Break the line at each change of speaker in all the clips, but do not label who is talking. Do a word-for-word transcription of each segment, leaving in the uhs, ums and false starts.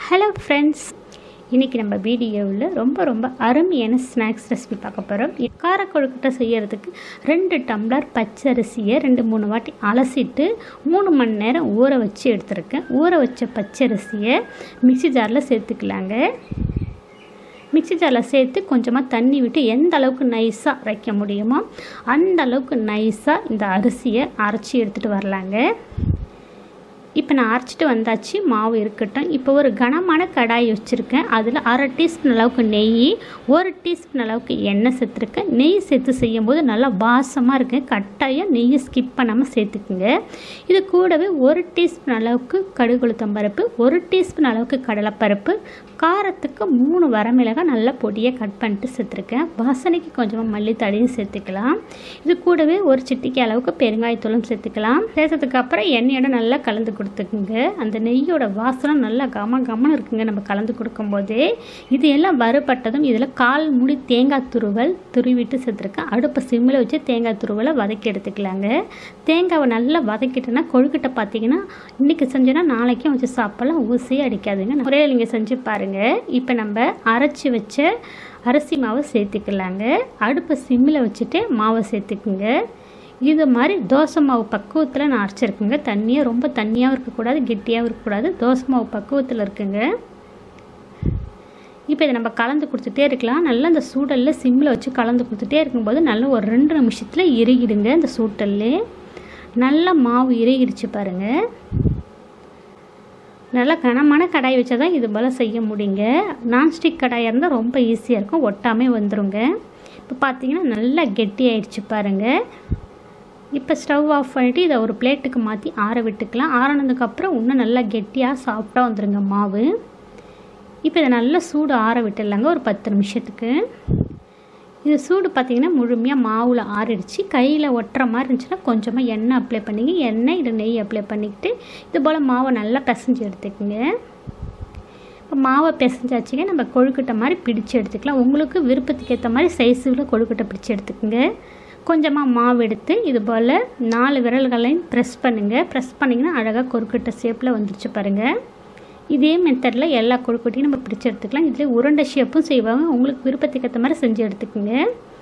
Hello friends, இன்றைக்கி நம்ம வீடியோவில் ரொம்ப ரொம்ப அருமையான ஸ்நாக்ஸ் ரெசிபி பார்க்க போகிறோம். கார கொழுக்கட்டை செய்கிறதுக்கு ரெண்டு டம்ளர் பச்சரிசியை ரெண்டு மூணு வாட்டி அலசிட்டு மூணு மணி நேரம் ஊற வச்சு எடுத்துருக்கேன். ஊற வச்ச பச்சரிசியை மிக்சி ஜாரில் சேர்த்துக்கலாங்க. மிக்சி ஜாரில் சேர்த்து கொஞ்சமாக தண்ணி விட்டு எந்த அளவுக்கு நைஸாக அரைக்க முடியுமோ அந்த அளவுக்கு நைஸாக இந்த அரிசியை அரைச்சி எடுத்துகிட்டு வரலாங்க. இப்போ நான் அரைச்சிட்டு வந்தாச்சு, மாவு இருக்கட்டும். இப்போ ஒரு கனமான கடாய் வச்சுருக்கேன். அதில் அரை டீஸ்பூன் அளவுக்கு நெய், ஒரு டீஸ்பூன் அளவுக்கு எண்ணெய் சேர்த்துருக்கேன். நெய் சேர்த்து செய்யும் போது நல்லா வாசமாக இருக்குது. கட்டாயம் நெய்யை ஸ்கிப் பண்ணாமல் சேர்த்துக்குங்க. இது கூடவே ஒரு டீஸ்பூன் அளவுக்கு கடுகு உளுத்தம் பருப்பு, ஒரு டீஸ்பூன் அளவுக்கு கடலைப்பருப்பு, காரத்துக்கு மூணு வரமிளகாய் நல்லா பொடியை கட் பண்ணிட்டு சேர்த்துருக்கேன். வாசனைக்கு கொஞ்சமாக மல்லித்தழையும் சேர்த்துக்கலாம். இது கூடவே ஒரு சிட்டிக்கு அளவுக்கு பெருங்காயத்தூளும் சேர்த்துக்கலாம். சேர்த்ததுக்கு அப்புறம் எண்ணெயோட நல்லா கலந்து கொடுத்துக்குங்க. அந்த நெய்யோட வாசனை நல்லா கம கமன்னு இருக்குங்க நம்ம கலந்து கொடுக்கும்போதே. இது எல்லாம் வறுபட்டதும் இதில் கால் மூடி தேங்காய் துருவல் துருவிட்டு சேர்த்துருக்கேன். அடுப்பை சிம்மில் வச்சு தேங்காய் துருவலை வதக்கி எடுத்துக்கலாங்க. தேங்காவை நல்லா வதக்கிட்டோன்னா கொழுக்கட்டை பார்த்தீங்கன்னா இன்றைக்கி செஞ்சோன்னா நாளைக்கும் வச்சு சாப்பிடலாம், ஊசியே அடிக்காதுங்க. முறையில் நீங்கள் செஞ்சு பாருங்கள். இப்போ நம்ம அரைச்சி வச்ச அரிசி மாவை சேர்த்துக்கலாங்க. அடுப்பை சிம்மில் வச்சுட்டு மாவை சேர்த்துக்குங்க. இது மாதிரி தோசை மாவு பக்குவத்தில் நான் அரைச்சிருக்குங்க. தண்ணியாக ரொம்ப தண்ணியாகவும் இருக்கக்கூடாது, கெட்டியாகவும் இருக்கக்கூடாது, தோசை மாவு பக்குவத்தில் இருக்குங்க. இப்போ இதை நம்ம கலந்து கொடுத்துட்டே இருக்கலாம். நல்லா இந்த சூடலில் சிம்மில் வச்சு கலந்து கொடுத்துட்டே இருக்கும்போது நல்லா ஒரு ரெண்டு நிமிஷத்தில் இறுகிடுங்க. இந்த சூட்டல்லே நல்லா மாவு இறுகிடுச்சு பாருங்கள். நல்லா கனமான கடாய் வச்சா தான் இது போல் செய்ய முடியுங்க. நான்ஸ்டிக் கடாயாக இருந்தால் ரொம்ப ஈஸியாக இருக்கும், ஒட்டாமே வந்துடுங்க. இப்போ பார்த்தீங்கன்னா நல்லா கெட்டி ஆயிடுச்சு பாருங்கள். இப்போ ஸ்டவ் ஆஃப் பண்ணிவிட்டு இதை ஒரு பிளேட்டுக்கு மாற்றி ஆற விட்டுக்கலாம். ஆறினதுக்கப்புறம் இன்னும் நல்லா கெட்டியாக சாஃப்டாக வந்துடுங்க மாவு. இப்போ இதை நல்லா சூடு ஆற விட்டுடலாங்க ஒரு பத்து நிமிஷத்துக்கு. இது சூடு பார்த்திங்கன்னா முழுமையாக மாவில் ஆறிடுச்சு. கையில் ஒட்டுற மாதிரி இருந்துச்சுன்னா கொஞ்சமாக எண்ணெய் அப்ளை பண்ணிங்க. எண்ணெய் இல்லை நெய் அப்ளை பண்ணிக்கிட்டு இது போல் மாவை நல்லா பிசைஞ்சு எடுத்துக்கோங்க. இப்போ மாவை பிசைஞ்சாச்சுங்க. நம்ம கொழுக்கட்டை மாதிரி பிடிச்சி எடுத்துக்கலாம். உங்களுக்கு விருப்பத்துக்கு ஏற்ற மாதிரி சைஸுவில் கொழுக்கட்டை பிடிச்சி எடுத்துக்கோங்க. கொஞ்சமாக மாவு எடுத்து இது போல் நாலு விரல்களையும் ப்ரெஸ் பண்ணுங்கள். ப்ரெஸ் பண்ணிங்கன்னா அழகாக கொழுக்கட்டை ஷேப்பில் வந்துருச்சு பாருங்கள். இதே மெத்தடில் எல்லா கொழுக்கட்டையும் நம்ம பிடிச்சி எடுத்துக்கலாம். இதில் உருண்டை ஷேப்பும் செய்வாங்க, உங்களுக்கு விருப்பத்துக்கு ஏற்ற மாதிரி செஞ்சு எடுத்துக்கோங்க.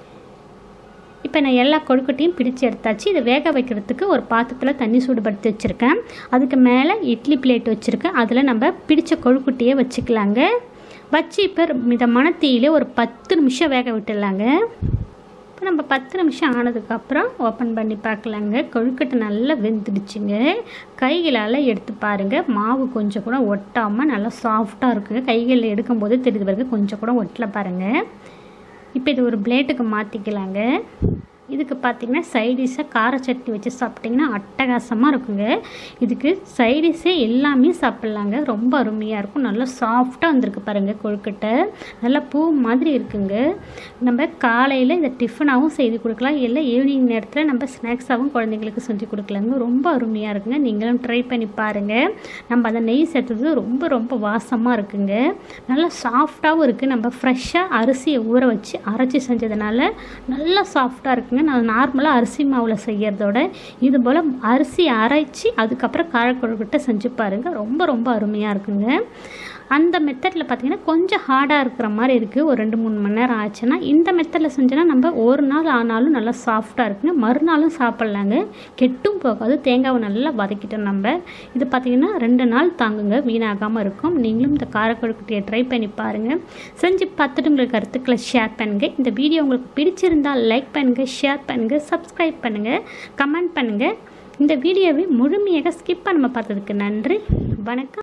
இப்போ நான் எல்லா கொழுக்கட்டையும் பிடிச்சி எடுத்தாச்சு. இதை வேக வைக்கிறதுக்கு ஒரு பாத்திரத்தில் தண்ணி சூடுபடுத்தி வச்சுருக்கேன். அதுக்கு மேலே இட்லி பிளேட் வச்சுருக்கேன். அதில் நம்ம பிடிச்ச கொழுக்கட்டையே வச்சுக்கலாங்க. வச்சு இப்போ மிதமான தீயில ஒரு பத்து நிமிஷம் வேக விட்டுடலாங்க. இப்போ நம்ம பத்து நிமிஷம் ஆனதுக்கப்புறம் ஓப்பன் பண்ணி பார்க்கலாங்க. கொழுக்கட்டை நல்லா வெந்துடுச்சுங்க. கைகளால் எடுத்து பாருங்கள். மாவு கொஞ்சம் கூட ஒட்டாமல் நல்லா சாஃப்டாக இருக்குங்க. கைகளில் எடுக்கும்போது தெரியுது பாருங்கள், கொஞ்சம் கூட ஒட்டலை பாருங்கள். இப்போ இது ஒரு பிளேட்டுக்கு மாற்றிக்கலாங்க. இதுக்கு பார்த்திங்கன்னா சைடிஷாக கார சட்னி வச்சு சாப்பிட்டிங்கன்னா அட்டகாசமாக இருக்குங்க. இதுக்கு சைடிஷே எல்லாமே சாப்பிட்லாங்க. ரொம்ப அருமையாக இருக்கும். நல்லா சாஃப்டாக வந்திருக்கு பாருங்கள் கொழுக்கட்டை. நல்லா பூ மாதிரி இருக்குங்க. நம்ம காலையில் இதை டிஃபனாகவும் செய்து கொடுக்கலாம், இல்லை ஈவினிங் நேரத்தில் நம்ம ஸ்நாக்ஸாகவும் குழந்தைங்களுக்கு செஞ்சு கொடுக்கலாங்க. ரொம்ப அருமையாக இருக்குங்க. நீங்களும் ட்ரை பண்ணி பாருங்கள். நம்ம அதை நெய் சேர்த்தது ரொம்ப ரொம்ப வாசமாக இருக்குங்க. நல்லா சாஃப்டாகவும் இருக்குது. நம்ம ஃப்ரெஷ்ஷாக அரிசியை ஊற வச்சு அரைச்சி செஞ்சதுனால நல்லா சாஃப்டாக இருக்குங்க. நான் நார்மலாக அரிசி மாவில் செய்கிறதோட இது போல் அரிசி அரைச்சி அதுக்கப்புறம் கார கொழுக்கட்டை செஞ்சு பாருங்கள். ரொம்ப ரொம்ப அருமையாக இருக்குங்க. அந்த மெத்தடில் பார்த்திங்கன்னா கொஞ்சம் ஹார்டாக இருக்கிற மாதிரி இருக்குது. ஒரு ரெண்டு மூணு மணி நேரம் ஆச்சுன்னா இந்த மெத்தடில் செஞ்சோன்னா நம்ம ஒரு நாள் ஆனாலும் நல்லா சாஃப்டாக இருக்குங்க. மறுநாளும் சாப்பிட்லாங்க, கெட்டும் போகாது. தேங்காவை நல்லா வதக்கிட்டோம் நம்ம. இது பார்த்திங்கன்னா ரெண்டு நாள் தாங்குங்க, வீணாகாமல் இருக்கும். நீங்களும் இந்த கார கொழுக்கட்டையை ட்ரை பண்ணி பாருங்கள். செஞ்சு பார்த்துட்டு உங்களுக்கு கருத்துக்களை ஷேர் பண்ணுங்கள். இந்த வீடியோ உங்களுக்கு பிடிச்சிருந்தால் லைக் பண்ணுங்கள், ஷேர் பண்ணுங்கள், சப்ஸ்கிரைப் பண்ணுங்கள், கமெண்ட் பண்ணுங்கள். இந்த வீடியோவை முழுமையாக ஸ்கிப் பண்ணாமல் பார்த்ததுக்கு நன்றி. வணக்கம்.